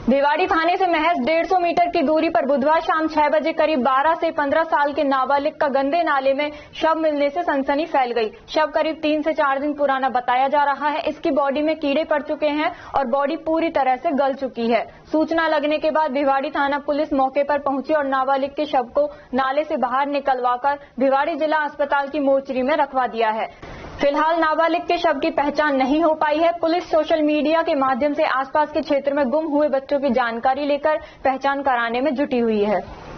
भिवाड़ी थाने से महज 150 मीटर की दूरी पर बुधवार शाम 6 बजे करीब 12 से 15 साल के नाबालिग का गंदे नाले में शव मिलने से सनसनी फैल गई। शव करीब 3 से 4 दिन पुराना बताया जा रहा है। इसकी बॉडी में कीड़े पड़ चुके हैं और बॉडी पूरी तरह से गल चुकी है। सूचना लगने के बाद भिवाड़ी थाना पुलिस मौके पर पहुंची और नाबालिग के शव को नाले से बाहर निकलवाकर भिवाड़ी जिला अस्पताल की मोर्चरी में रखवा दिया है। फिलहाल नाबालिग के शव की पहचान नहीं हो पाई है। पुलिस सोशल मीडिया के माध्यम से आसपास के क्षेत्र में गुम हुए बच्चों की जानकारी लेकर पहचान कराने में जुटी हुई है।